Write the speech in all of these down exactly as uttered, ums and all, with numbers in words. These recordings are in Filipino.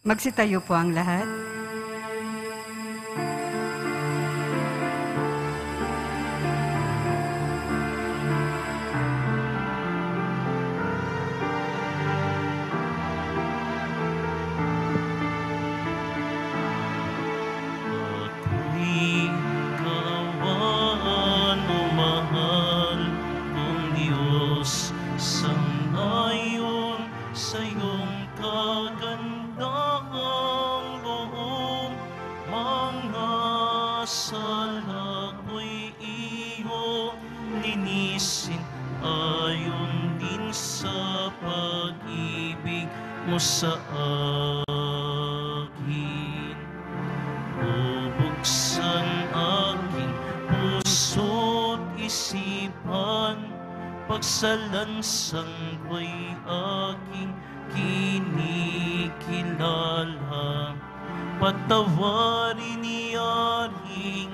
Magsitayo po ang lahat. Sa akin, bubuksan aking puso't isipan, pagsalansang ko'y aking kinikilala. Patawarin ni Yaring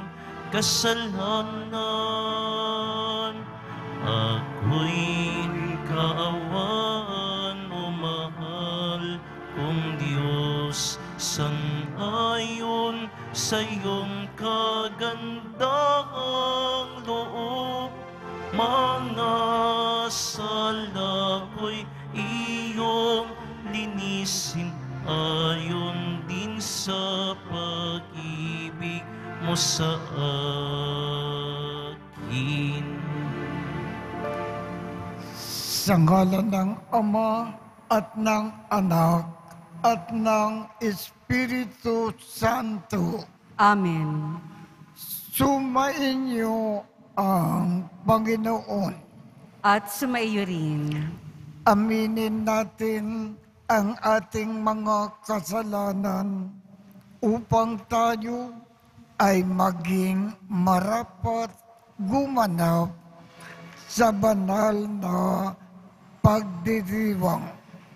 kasalanan, ako'y kaawaan mo mahal kong Diyos, sang-ayon sa iyong kagandahang loob. Mga sala ko'y iyong linisin, ayon din sa pag-ibig mo sa akin. Sa ngalan ng Ama at ng Anak at ng Espiritu Santo. Amen. Sumainyo ang Panginoon. At sumaiyo rin. Aminin natin ang ating mga kasalanan upang tayo ay maging marapat gumanap sa banal na pagdiriwang.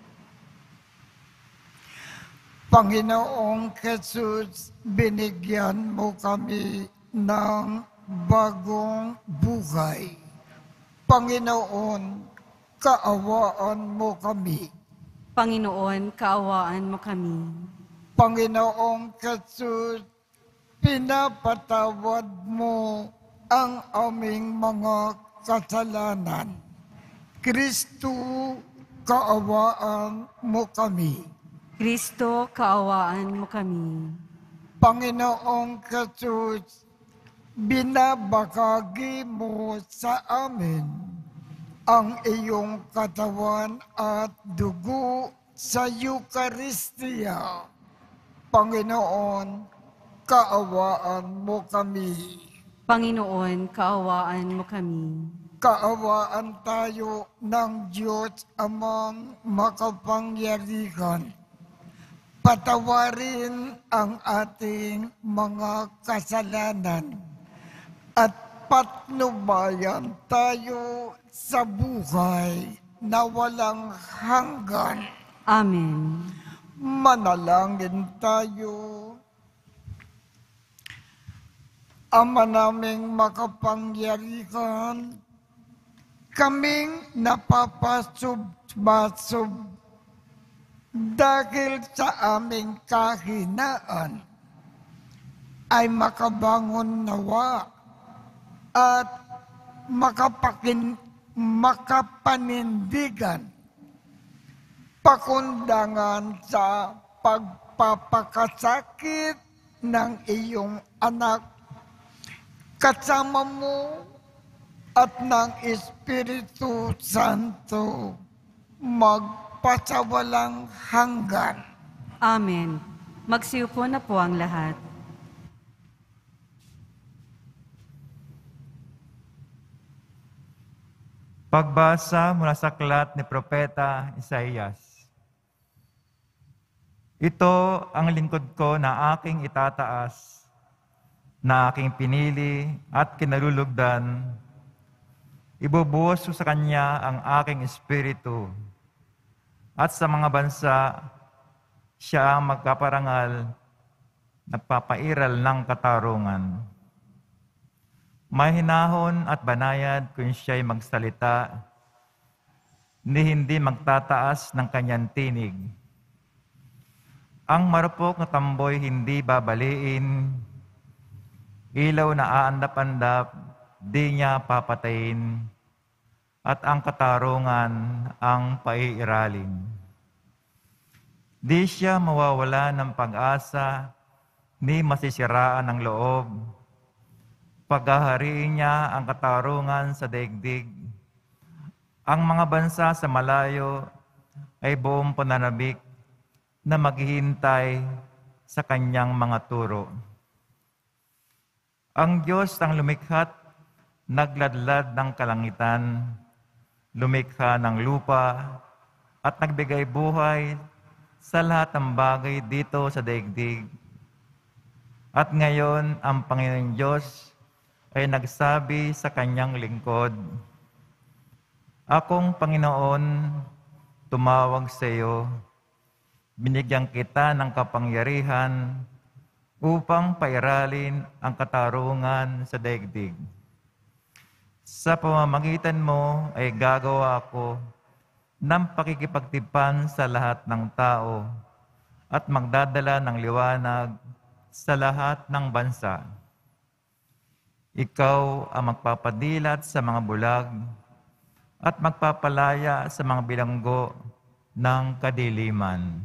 Panginoong Jesus, binigyan mo kami ng bagong buhay. Panginoon, kaawaan mo kami. Panginoon, kaawaan mo kami. Panginoong Jesus, pinapatawad mo ang aming mga kasalanan. Kristo, kaawaan mo kami. Kristo, kaawaan mo kami. Panginoong Jesus, binabahagi mo sa amin ang iyong katawan at dugo sa Eucharistia. Panginoon, kaawaan mo kami. Panginoon, kaawaan mo kami. Kaawaan tayo ng Diyos amang makapangyarihan. Patawarin ang ating mga kasalanan at patnubayan tayo sa buhay na walang hanggan. Amen. Manalangin tayo. Ama naming makapangyarihan, kaming napapasub-basub dahil sa aming kahinaan ay makabangon nawa at makapakin, makapanindigan pakundangan sa pagpapakasakit ng iyong anak kasama mo at ng Espiritu Santo magpasawalang hanggan. Amen. Magsiupo na po ang lahat. Pagbasa mula sa aklat ni Propeta Isaías. Ito ang lingkod ko na aking itataas, na aking pinili at kinalulugdan. Ibubuhos ko sa kanya ang aking espiritu, at sa mga bansa siya ang magkaparangal, nagpapairal ng katarungan. Mahinahon at banayad kung siya'y magsalita, ni hindi magtataas ng kanyang tinig. Ang marupok na tamboy hindi babaliin, ilaw na aandap-andap, di niya papatayin, at ang katarungan ang paiiralin. Di siya mawawala ng pag-asa, ni masisiraan ng loob. Paghahariin niya ang katarungan sa daigdig. Ang mga bansa sa malayo ay buong pananabik na maghihintay sa kanyang mga turo. Ang Diyos ang lumikhat, nagladlad ng kalangitan, lumikha ng lupa, at nagbigay buhay sa lahat ng bagay dito sa daigdig. At ngayon, ang Panginoon Diyos ay nagsabi sa kanyang lingkod, Akong Panginoon, tumawag sa iyo, binigyan kita ng kapangyarihan upang pairalin ang katarungan sa daigdig. Sa pamamagitan mo ay gagawa ako ng pakikipagtipan sa lahat ng tao at magdadala ng liwanag sa lahat ng bansa. Ikaw ang magpapadilat sa mga bulag at magpapalaya sa mga bilanggo ng kadiliman.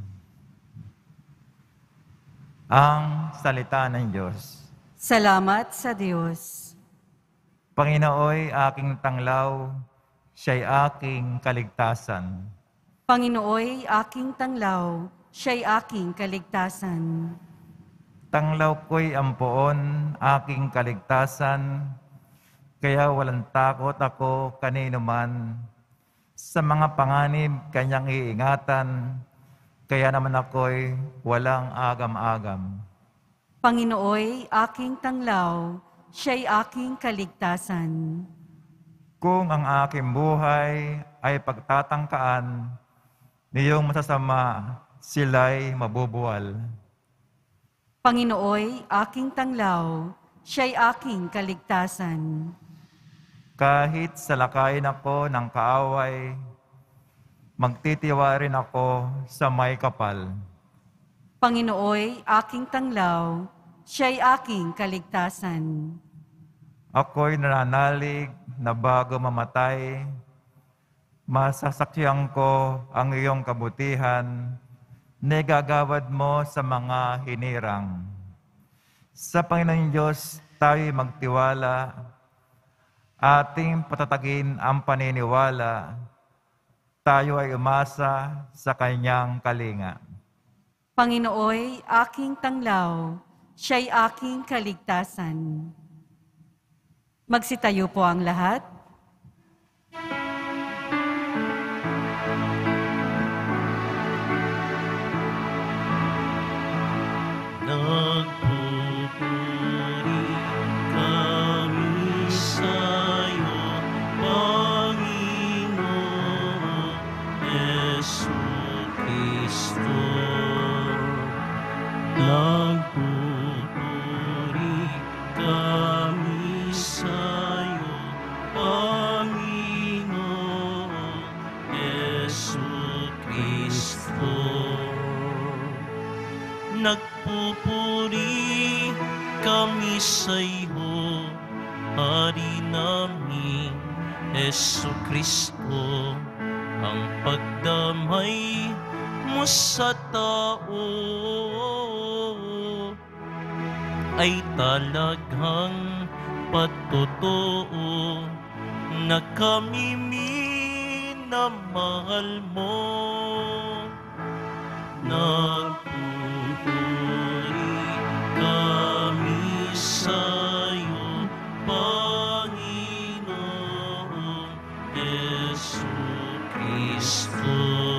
Ang salita ng Diyos. Salamat sa Diyos. Panginooy aking tanglaw, siya'y aking kaligtasan. Panginooy aking tanglaw, siya'y aking kaligtasan. Tanglaw ko'y ampoon, aking kaligtasan, kaya walang takot ako kanino man. Sa mga panganib kanyang iingatan, kaya naman ako'y walang agam-agam. Panginooy aking tanglaw, siya'y aking kaligtasan. Kung ang aking buhay ay pagtatangkaan, niyong masasama sila'y mabubuwal. Panginooy aking tanglaw, siya'y aking kaligtasan. Kahit salakayin ako ng kaaway, magtitiwa rin ako sa may kapal. Panginooy aking tanglaw, siya'y aking kaligtasan. Ako'y nananalig na bago mamatay, masasakyan ko ang iyong kabutihan, nagagawad mo sa mga hinirang. Sa Panginoon Diyos tayo'y magtiwala, ating patatagin ang paniniwala, tayo ay umasa sa kanyang kalinga. Panginooy aking tanglaw, siya'y aking kaligtasan. Magsitayo po ang lahat. Nagpupuri kami sa'yo, Panginoon Jesucristo. Nagpupuri kami sa'yo, Panginoon Jesucristo. Nagpupuri kami sa iyo, Hari namin, Jesucristo, ang pagdamay mo sa tao ay talagang patotoo na kami minamahal mo. Nagpupuri kami sa'yo, Panginoon Jesucristo.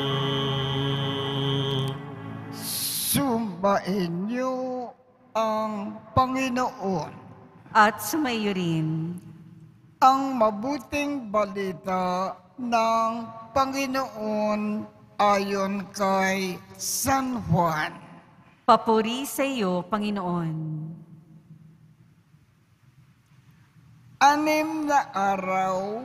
Sumbain niyo ang Panginoon. At sumayo rin. Ang mabuting balita ng Panginoon ayon kay San Juan. Papuri sa iyo, Panginoon. Anim na araw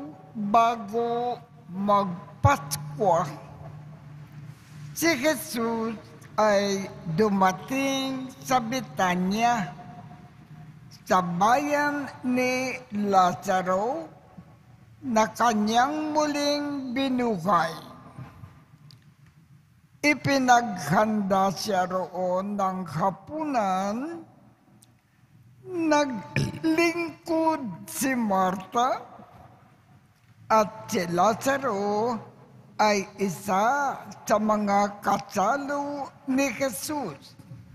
bago magpaskwa, si Jesus ay dumating sa Betanya, sa bayan ni Lazaro, na kanyang muling binuhay. Ipinaghanda siya roon ng hapunan. Naglingkod si Marta at si Lazaro ay isa sa mga kasalo ni Jesus.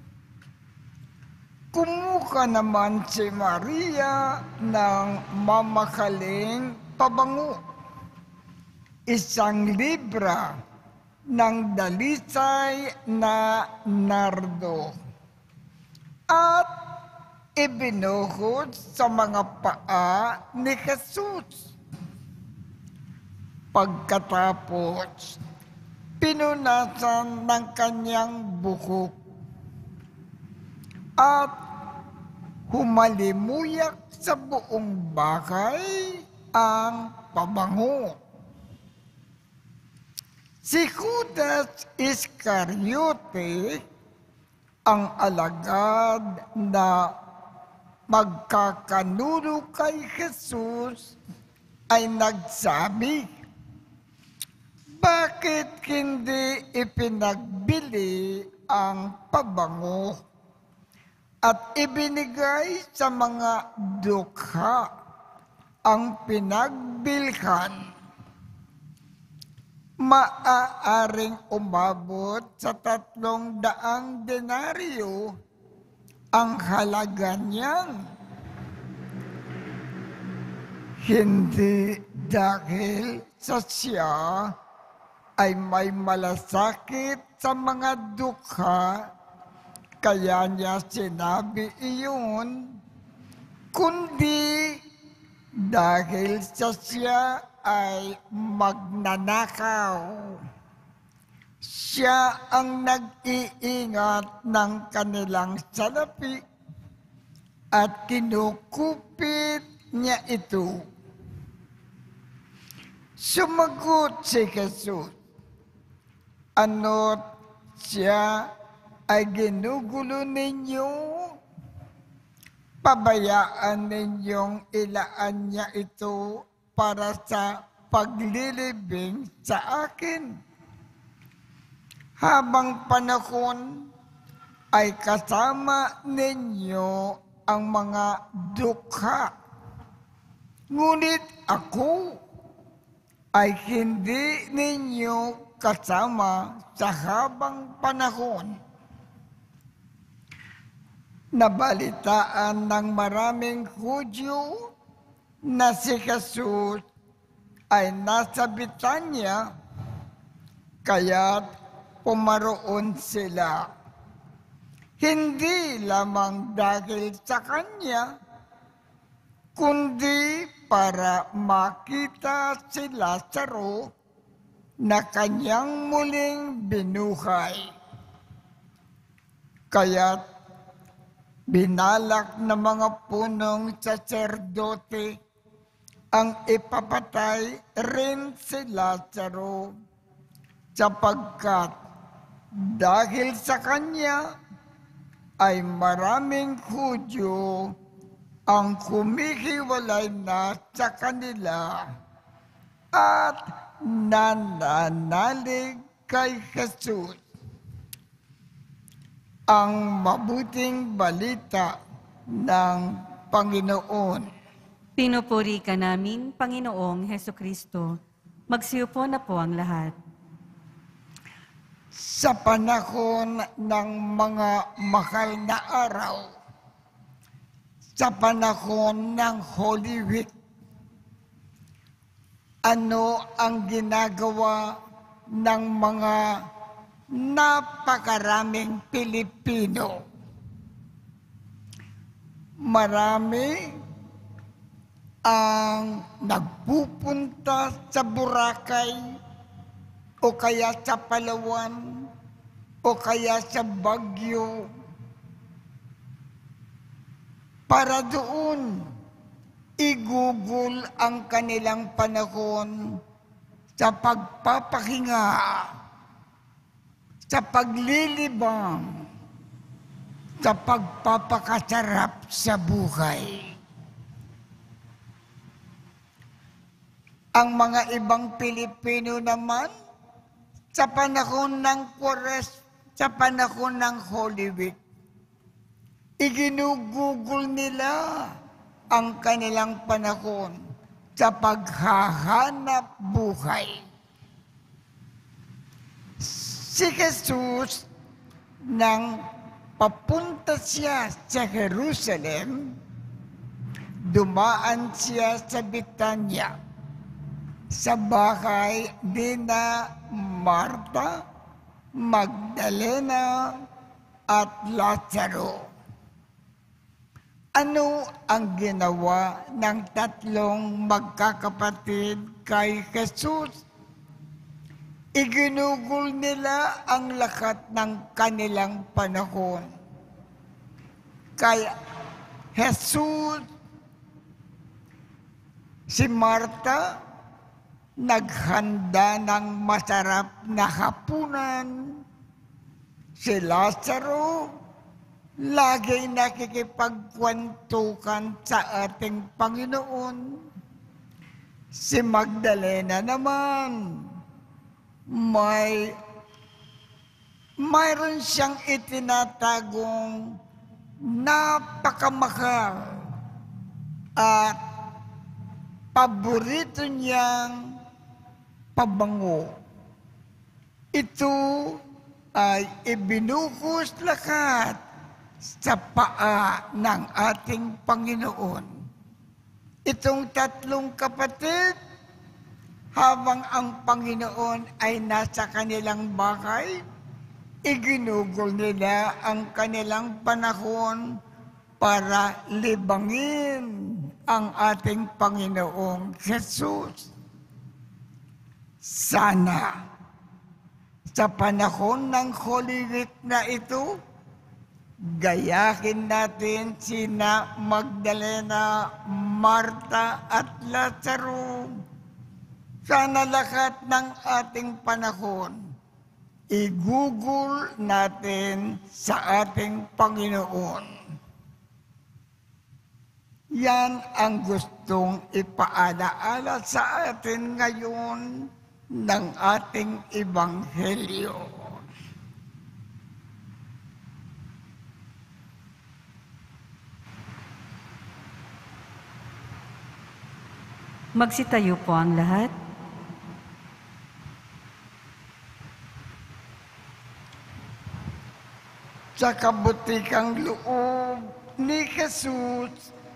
Kumuha naman si Maria ng mamakaling pabango, isang libra ng dalisay na nardo, at ibinuhod sa mga paa ni Jesus. Pagkatapos, pinunasan ng kanyang buhok at humalimuyak sa buong bahay ang pabango. Si Judas Iscariote, ang alagad na magkakanulo kay Jesus, ay nagsabi, bakit hindi ipinagbili ang pabango at ibinigay sa mga dukha ang pinagbilhan? Maaaring umabot sa tatlong daang denaryo ang halaga niyan. Hindi dahil sa siya ay may malasakit sa mga dukha, kaya niya sinabi iyon, kundi dahil sa siya ay magnanakaw. Siya ang nag-iingat ng kanilang salapi at kinukupit niya ito. Sumagot si Jesus, ano't siya ay ginugulo ninyo? Pabayaan ninyong ilaan niya ito para sa paglilibing sa akin. Habang panahon ay kasama ninyo ang mga dukha. Ngunit ako ay hindi ninyo kasama sa habang panahon. Nabalitaan ng maraming Hudyo na si Jesus ay nasa Betanya, kaya't pumaroon sila. Hindi lamang dahil sa kanya, kundi para makita si Lazaro na kanyang muling binuhay. Kaya't binalak ng mga punong saserdote ang ipapatay rin si Lazaro, sapagkat dahil sa kanya ay maraming Hudyo ang kumihiwalay na sa kanila at nananalig kay Jesus. Ang mabuting balita ng Panginoon. Pinupuri ka namin, Panginoong Hesukristo. Magsiupo na po ang lahat. Sa panahon ng mga mahal na araw, sa panahon ng Holy Week, ano ang ginagawa ng mga napakaraming Pilipino? Marami ang nagpupunta sa Boracay o kaya sa Palawan o kaya sa Baguio para doon igugol ang kanilang panahon sa pagpapahinga sa paglilibang, sa pagpapakasarap sa buhay. Ang mga ibang Pilipino naman, sa panahon ng Quores, sa panahon ng Holy Week, iginugugol nila ang kanilang panahon sa paghahanap buhay. Si Jesus, nang papunta siya sa Jerusalem, dumaan siya sa Betania, sa bahay ni na Marta, Magdalena, at Lazaro. Ano ang ginawa ng tatlong magkakapatid kay Jesus? Iginugol nila ang lakat ng kanilang panahon. Kay Jesus, si Marta, naghanda ng masarap na hapunan. Si Lazaro, lagi nakikipagkwentuhan sa ating Panginoon. Si Magdalena naman, may mayroon siyang itinatagong napakamahal at paborito niyang pabango. Ito ay ibinuhos lahat sa paa ng ating Panginoon. Itong tatlong kapatid, habang ang Panginoon ay nasa kanilang bahay, iginugol nila ang kanilang panahon para libangin ang ating Panginoong Jesus. Sana sa panahon ng Holy Week na ito, gayahin natin sina Magdalena, Marta at Lazaro. Sana lahat ng ating panahon, igugol natin sa ating Panginoon. Yan ang gustong ipaalaala sa atin ngayon ng ating Ebanghelyo. Magsitayo po ang lahat. Sa kabutikang loob ni Jesus,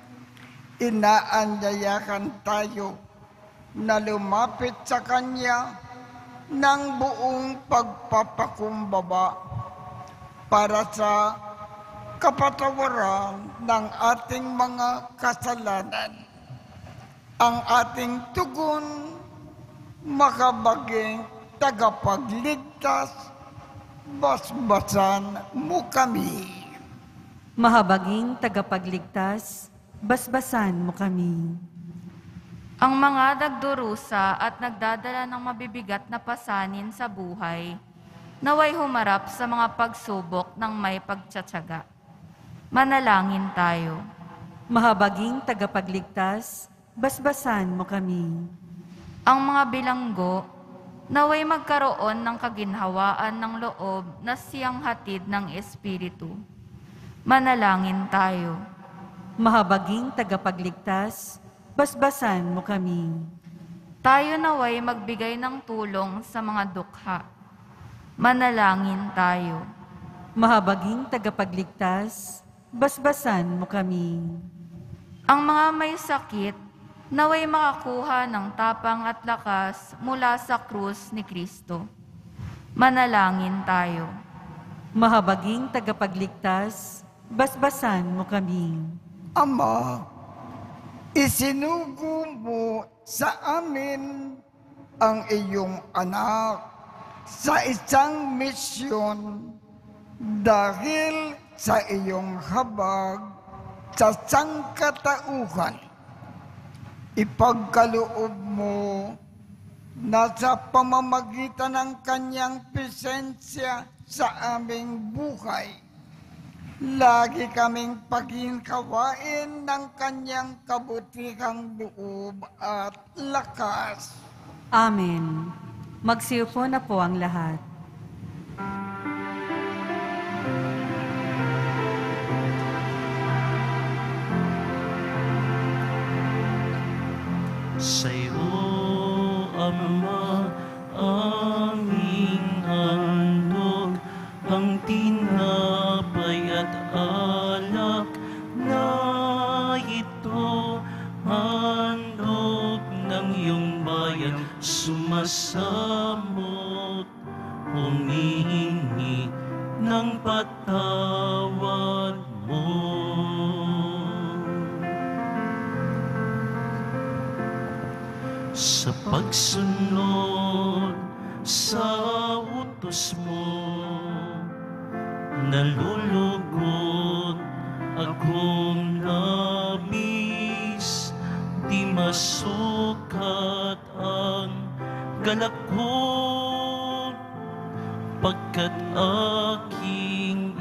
inaanyayahan tayo na lumapit sa Kanya ng buong pagpapakumbaba para sa kapatawaran ng ating mga kasalanan. Ang ating tugon, makabaging tagapagligtas, basbasan mo kami. Mahabaging tagapagligtas, basbasan mo kami. Ang mga nagdurusa at nagdadala ng mabibigat na pasanin sa buhay, naway humarap sa mga pagsubok ng may pagtsatsaga. Manalangin tayo. Mahabaging tagapagligtas, basbasan mo kami. Ang mga bilanggo, naway magkaroon ng kaginhawaan ng loob na siyang hatid ng Espiritu. Manalangin tayo. Mahabaging tagapagligtas, basbasan mo kami. Tayo naway magbigay ng tulong sa mga dukha. Manalangin tayo. Mahabaging tagapagligtas, basbasan mo kami. Ang mga may sakit, naway makakuha ng tapang at lakas mula sa krus ni Kristo. Manalangin tayo. Mahabaging tagapagligtas, basbasan mo kami. Ama, isinugo mo sa amin ang iyong anak sa isang misyon dahil sa iyong habag sa sangkatauhan. Ipagkaloob mo na sa pamamagitan ng kanyang presensya sa aming buhay. Lagi kaming paghinkawain ng kanyang kabutihang loob at lakas. Amen. Magsiupo na po ang lahat. Sa'yo, Ama, aming handog, ang tinapay at alak na ito, handog ng iyong bayan, sumasamot, humihingi ng patawad mo. Sa pagsunod sa utos mo, nalulugod akong labis, di masukat ang galak ko, pagkat aking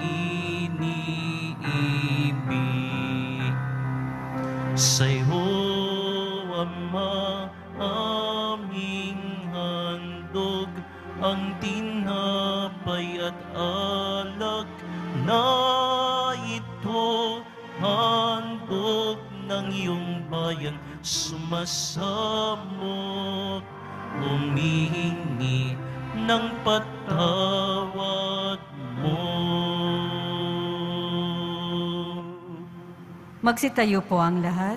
iniibig. Sa'yo, Ama, aming handog, ang tinapay at alak na ito, handog ng iyong bayan, sumasamot, humihingi ng patawad mo. Magsitayo po ang lahat.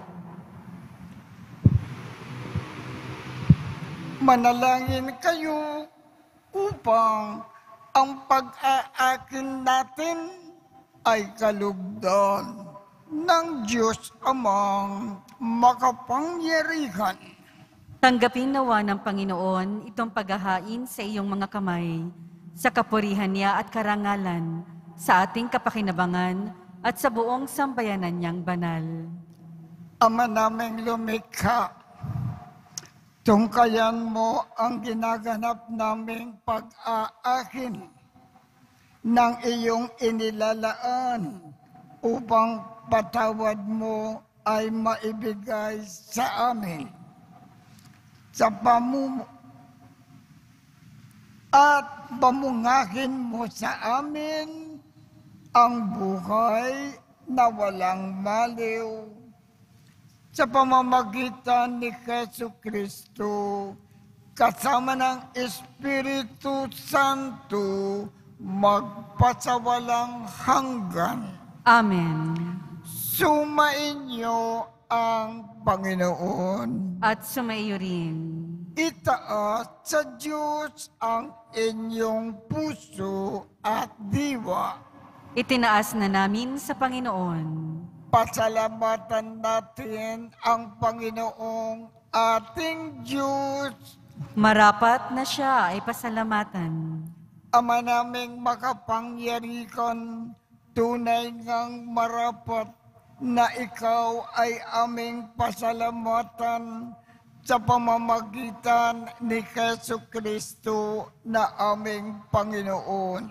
Manalangin kayo upang ang pag-aakin natin ay kalugdan ng Diyos Amang makapangyarihan. Tanggapin nawa ng Panginoon itong paghahain sa iyong mga kamay, sa kapurihan niya at karangalan, sa ating kapakinabangan at sa buong sambayanan niyang banal. Ama naming lumikha, tungkayan mo ang ginaganap naming pag-aakin ng iyong inilalaan upang patawad mo ay maibigay sa amin. Sa pamumu at pamungahin mo sa amin ang buhay na walang maliw, sa pamamagitan ni Jesucristo, kasama ng Espiritu Santo, magpasawalang hanggan. Amen. Sumainyo ang Panginoon. At sumaiyo rin. Itaas sa Diyos ang inyong puso at diwa. Itinaas na namin sa Panginoon. Pasalamatan natin ang Panginoong ating Diyos. Marapat na siya ay pasalamatan. Ama naming makapangyarihan, tunay ngang marapat na ikaw ay aming pasalamatan sa pamamagitan ni Jesucristo na aming Panginoon.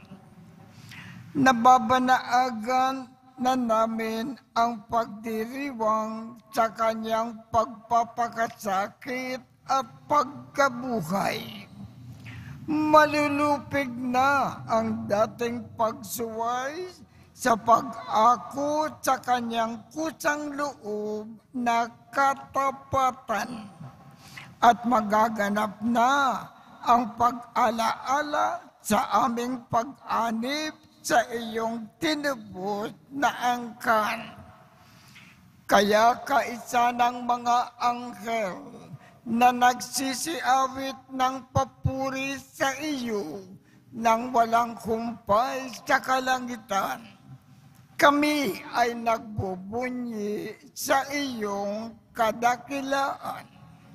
Nababanaagan na namin ang pagdiriwang sa kanyang pagpapakasakit at pagkabuhay. Malulupig na ang dating pagsuway sa pag-ako sa kanyang kusang loob na katapatan, at magaganap na ang pag-alaala sa aming pag-anib sa iyong tinubos na angkan. Kaya kaisa ng mga anghel na nagsisiawit ng papuri sa iyo nang walang humpay sa kalangitan, kami ay nagbubunyi sa iyong kadakilaan.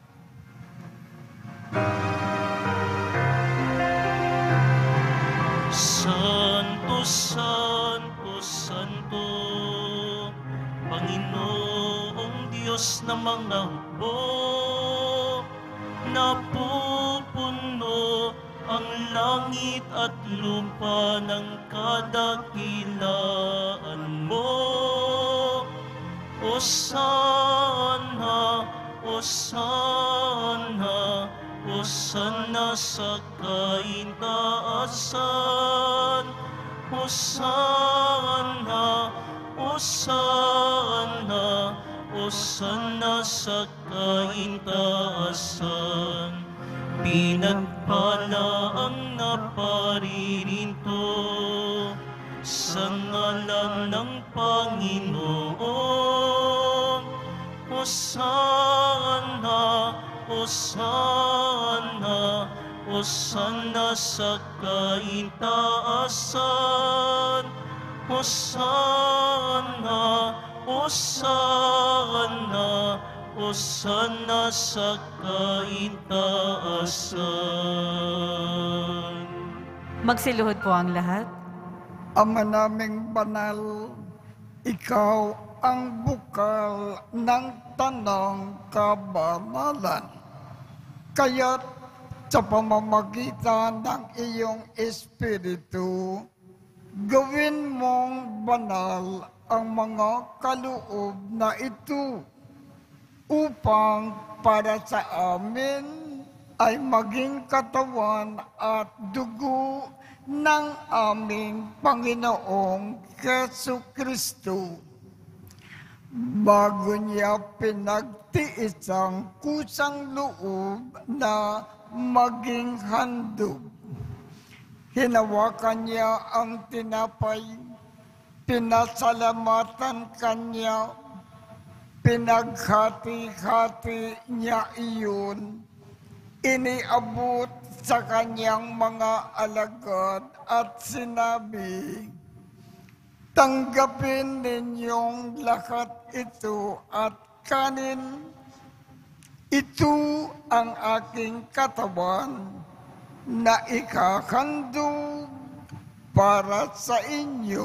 Santo, Santo, Santo, Panginoong Diyos ng mga hukbo, napupuno ang langit at lupa ng kadakilaan mo. Osana, Osana, Osana sa kaitaasan. Osana, Osana, Osana sa kaitaasan. Pinagpala ang naparirinto sa ngalan ng Panginoon. Osana, Osana, Osana sa kaitaasan. Osana, Osana, Osana sa kaitaasan. Magsiluhod po ang lahat. Ama naming banal, ikaw ang bukal ng tanang kabanalan. Kaya't sa pamamagitan ng iyong Espiritu, gawin mong banal ang mga kaloob na ito upang para sa amin ay maging katawan at dugo ng aming Panginoong Jesucristo. Bago niya pinagtiis ang kusang loob na maging handog, hinawakan niya ang tinapay, pinasalamatan kanya, pinaghati-hati niya iyon, iniabot sa kanyang mga alagad at sinabi, tanggapin ninyong lahat ito at kanin. Ito ang aking katawan na ikahandog para sa inyo.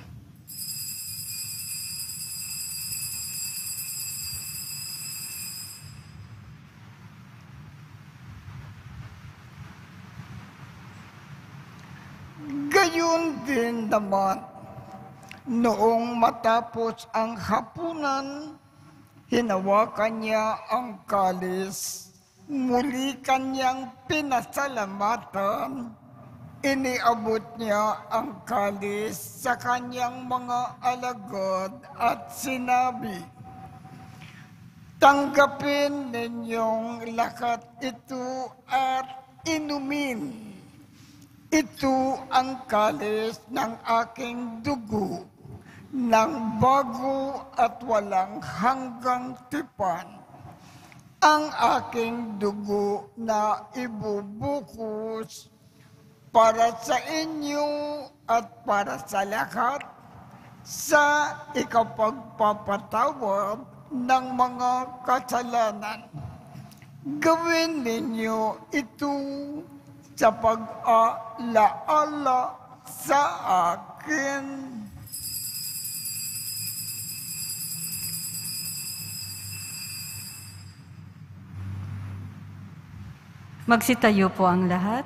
Gayon din naman, noong matapos ang hapunan, hinawakan niya ang kalis, muli kanyang pinasalamatan, iniabot niya ang kalis sa kanyang mga alagad at sinabi, tanggapin ninyong lahat ito at inumin. Ito ang kalis ng aking dugo, ng bago at walang hanggang tipan. Ang aking dugo na ibubukos para sa inyo at para sa lahat sa ikapagpapatawad ng mga kasalanan. Gawin ninyo ito sa pag-alaala sa akin. Magsitayo po ang lahat.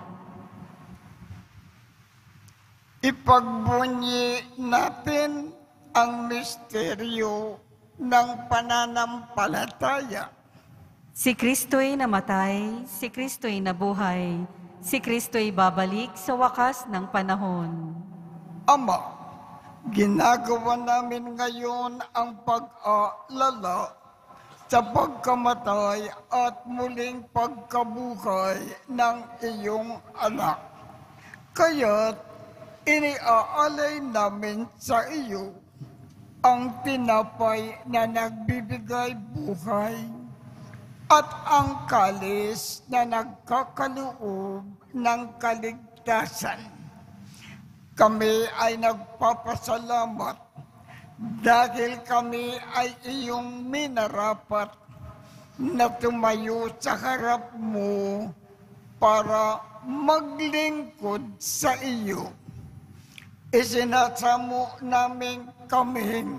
Ipagbunyi natin ang misteryo ng pananampalataya. Si Kristo'y namatay, si Kristo'y nabuhay, si Kristo'y babalik sa wakas ng panahon. Ama, ginagawa namin ngayon ang pag-aalala sa pagkamatay at muling pagkabuhay ng iyong anak. Kaya't iniaalay namin sa iyo ang tinapay na nagbibigay buhay at ang kalis na nagkakaloob ng kaligtasan. Kami ay nagpapasalamat dahil kami ay iyong minarapat na tumayo sa harap mo para maglingkod sa iyo. Isinasamo namin kaming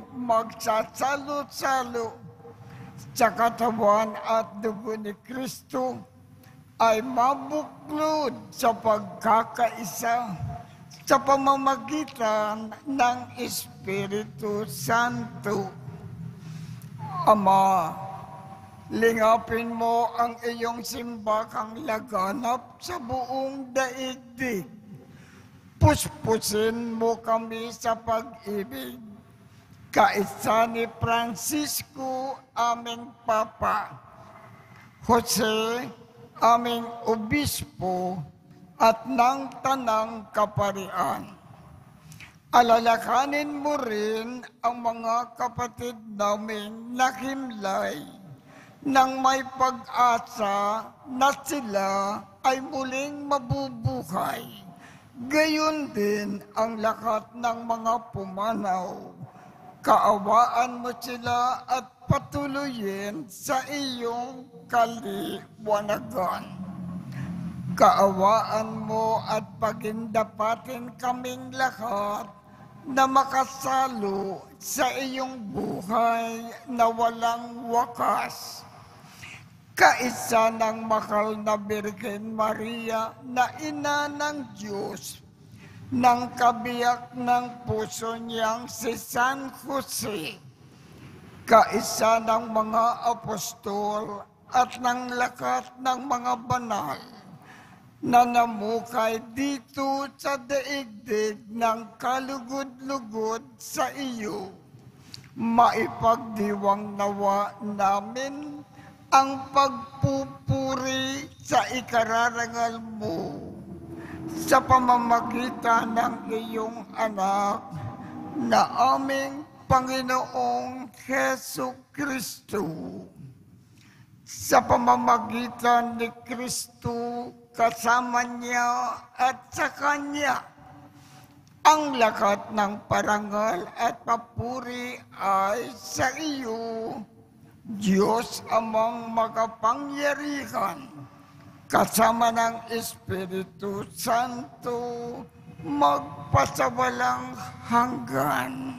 magsasalo-salo sa katawan at dugo ni Kristo ay mabuklod sa pagkakaisa sa pamamagitan ng Espiritu Santo. Ama, lingapin mo ang iyong simbakang laganap sa buong daigdig. Puspusin mo kami sa pag-ibig. Kaisa ni Francisco, aming Papa, Jose, aming Obispo, at ng Tanang Kaparian. Alalakanin mo rin ang mga kapatid namin nakimlay nang may pag-asa na sila ay muling mabubuhay. Gayon din ang lahat ng mga pumanaw. Kaawaan mo sila at patuloyin sa iyong kaliwanagan. Kaawaan mo at pagindapatin kaming lahat na makasalo sa iyong buhay na walang wakas. Kaisa ng mahal na Birhen Maria na ina ng Diyos, ng kabiyak ng puso niyang si San Jose, kaisa ng mga apostol at ng lakat ng mga banal na namukay dito sa daigdig ng kalugod-lugod sa iyo, maipagdiwang nawa namin ang pagpupuri sa ikararangal mo sa pamamagitan ng iyong anak na aming Panginoong Hesu Kristo. Sa pamamagitan ni Kristo, kasama niya at sa Kanya, ang lahat ng parangal at papuri ay sa iyo, Diyos amang makapangyarihan, kasama ng Espiritu Santo, magpasawalang hanggan.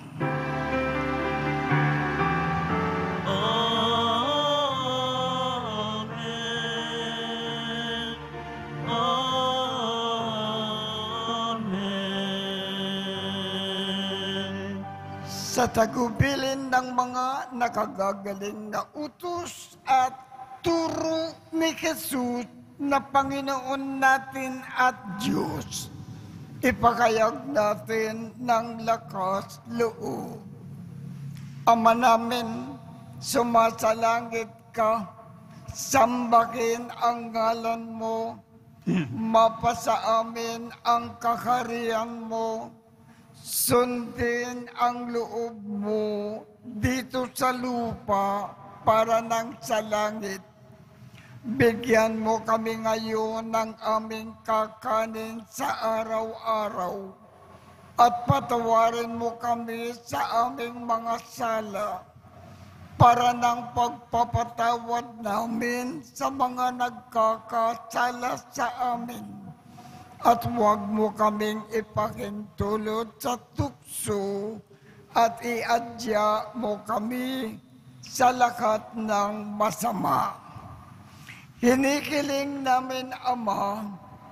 Sa tagubilin ng mga nakagagaling na utos at turo ni Jesus na Panginoon natin at Diyos, ipakayag natin ng lakas loob. Ama namin, sumasalangit ka, sambahin ang ngalan mo, mapasa amin ang kaharian mo, sundin ang loob mo dito sa lupa para nang sa langit. Bigyan mo kami ngayon ng aming kakanin sa araw-araw at patawarin mo kami sa aming mga sala para nang pagpapatawad namin sa mga nagkakasala sa amin. At huwag mo kaming ipakintulot sa tukso at iadya mo kami sa lahat ng masama. Hinikiling namin, Ama,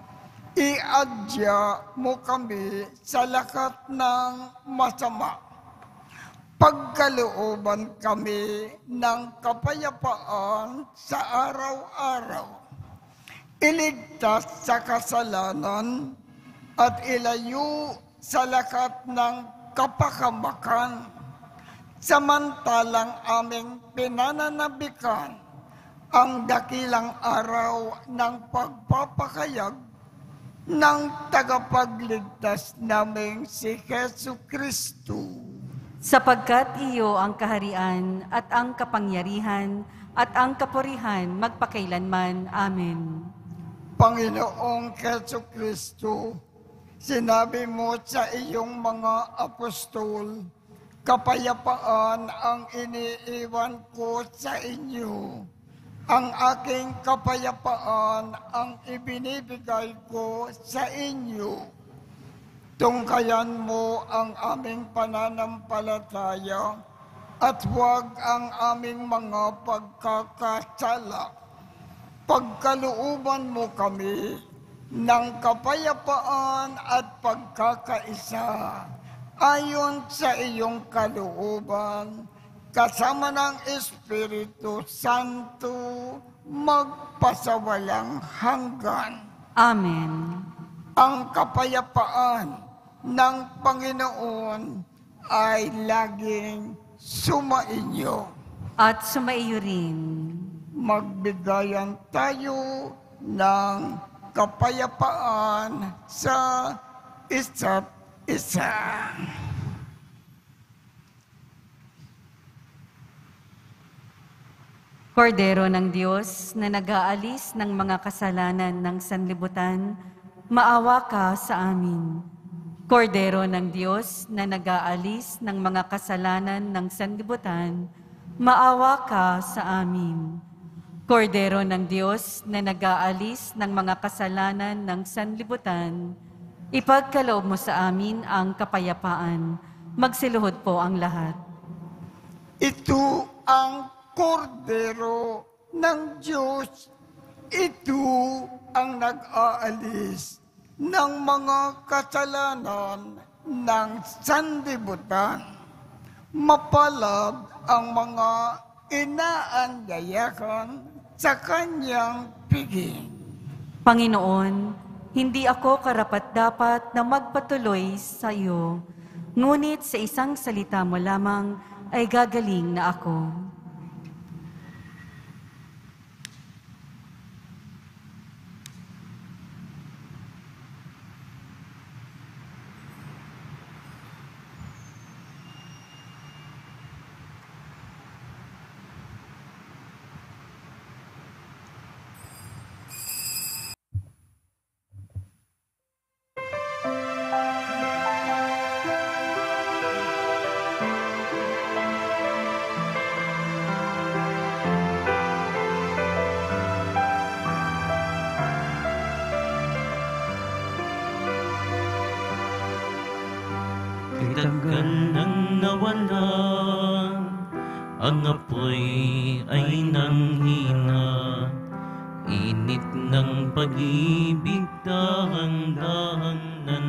iadya mo kami sa lahat ng masama. Pagkalooban kami ng kapayapaan sa araw-araw. Iligtas sa kasalanan at ilayo sa lakat ng kapakamakan, samantalang aming pinananabikan ang dakilang araw ng pagpapakayag ng tagapagligtas naming si Hesu Kristo. Sapagkat iyo ang kaharian at ang kapangyarihan at ang kapurihan magpakailanman. Amen. Panginoong Hesu Kristo, sinabi mo sa iyong mga apostol, kapayapaan ang iniiwan ko sa inyo. Ang aking kapayapaan ang ibinibigay ko sa inyo. Tungkayan mo ang aming pananampalataya at huwag ang aming mga pagkakasala. pagkalooban mo kami ng kapayapaan at pagkakaisa ayon sa iyong kalooban, kasama ng Espiritu Santo, magpasawalang hanggan. Amen. Ang kapayapaan ng Panginoon ay laging sumainyo. At sumaiyo rin. Magbigayan tayo ng kapayapaan sa isa't isa. Kordero ng Diyos na nag-aalis ng mga kasalanan ng sanlibutan, maawa ka sa amin. Kordero ng Diyos na nag-aalis ng mga kasalanan ng sanlibutan, maawa ka sa amin. Kordero ng Diyos na nag-aalis ng mga kasalanan ng sanlibutan, ipagkaloob mo sa amin ang kapayapaan. Magsiluhod po ang lahat. Ito ang Kordero ng Diyos. Ito ang nag-aalis ng mga kasalanan ng sanlibutan. Mapalad ang mga inaanyayahan sa kanyang piging. Panginoon, hindi ako karapat-dapat na magpatuloy sa iyo, ngunit sa isang salita mo lamang ay gagaling na ako. Tagal nang nawala, ang apoy ay nanghina. Init ng pag-ibig, dahan-dahan ng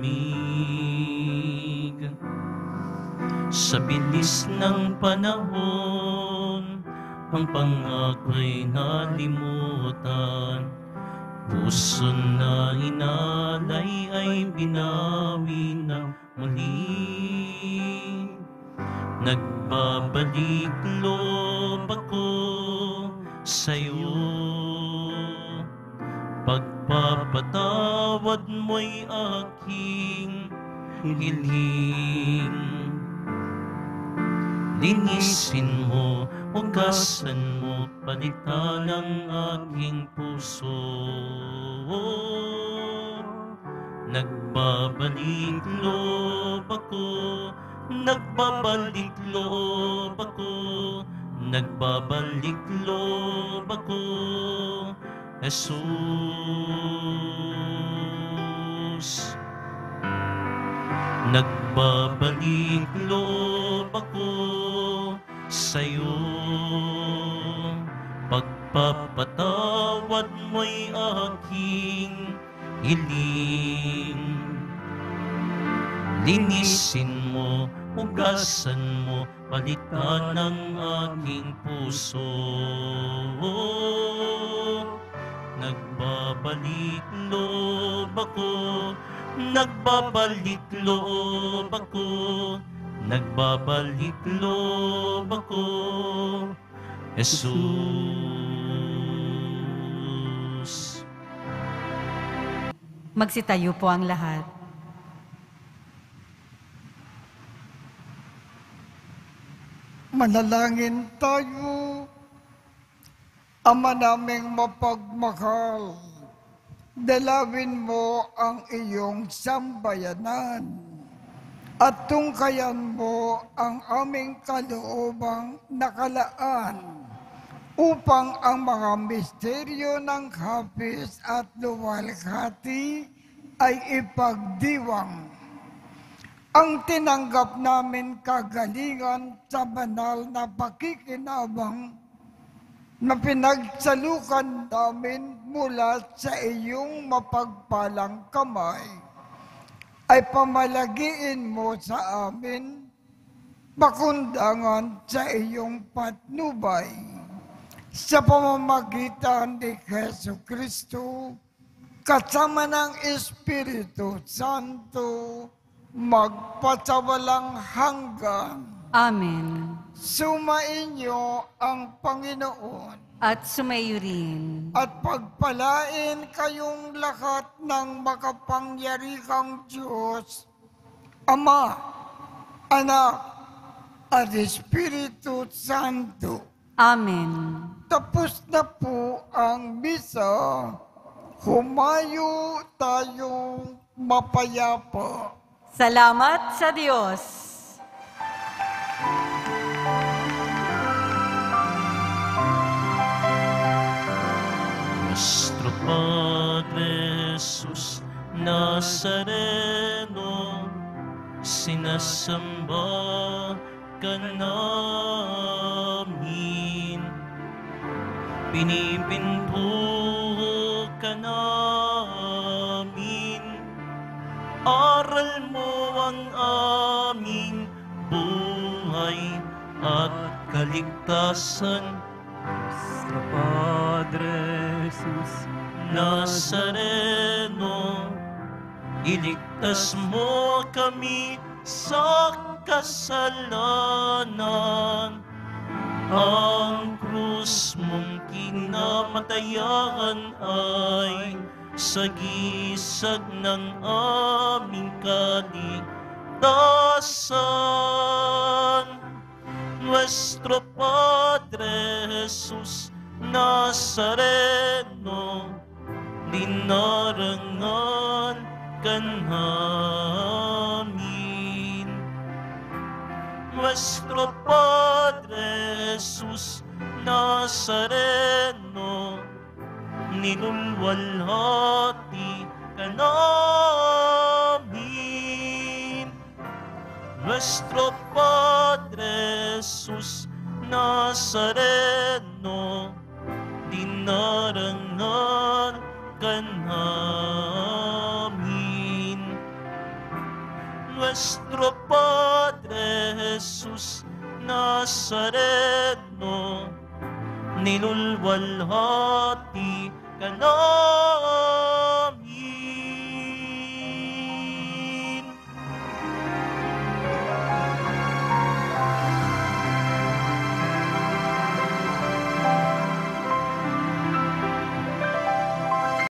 lamig. Sa bilis ng panahon, ang pangako'y nalimutan. Puso na inalay ay binawi ng muli. Nagbabalik loob ako sa'yo. Pagpapatawad mo'y aking hiling. Linisin mo, hugasan mo, palitan ang aking puso. Nagbabalik loob ako, nagbabalik loob ako, nagbabalik loob ako, Jesus. Nagbabalik loob ako sa'yo. Pagpapatawad mo'y aking hiling. Linisin mo, hugasan mo, palitan ang aking puso. Nagbabalik loob ako, nagbabalik loob ako, nagbabalik loob ako, Jesus. Magsitayo po ang lahat. Manalangin tayo. Ama naming mapagmahal, dalawin mo ang iyong sambayanan at tungkayan mo ang aming kaloobang nakalaan upang ang mga misteryo ng hapis at luwalhati ay ipagdiwang. Ang tinanggap namin kagalingan sa banal na pakikinabang na pinagsalukan namin mula sa iyong mapagpalang kamay, ay pamalagiin mo sa amin, pakundangan sa iyong patnubay. Sa pamamagitan ni Jesu Kristo, kasama ng Espiritu Santo, magpasawalang hanggan. Amen. Sumainyo ang Panginoon At sumayo rin. at pagpalain kayong lahat ng makapangyarihang Diyos, Ama, Anak, at Espiritu Santo. Amen. Tapos na po ang misa. Humayo tayong mapayapa. Salamat sa Diyos. Nuestro Padre Jesus Nazareno, sinasamba ka namin, pinipinto ka namin, aral mo ang aming buhay at kaligtasan. Nuestro Padre Jesus Nazareno, iligtas mo kami sa kasalanan. Ang krus mong kinamatayan ay sagisag ng aming kaligtasan. Nuestro Padre Jesus Nazareno, dinarangan ka namin. Nuestro Padre Jesus Nazareno, nilulwalhati ka namin. Nuestro Padre Jesus Nazareno, dinarangan ka namin. Nuestro Padre Jesus Nazareno, nilulwalhati ka namin.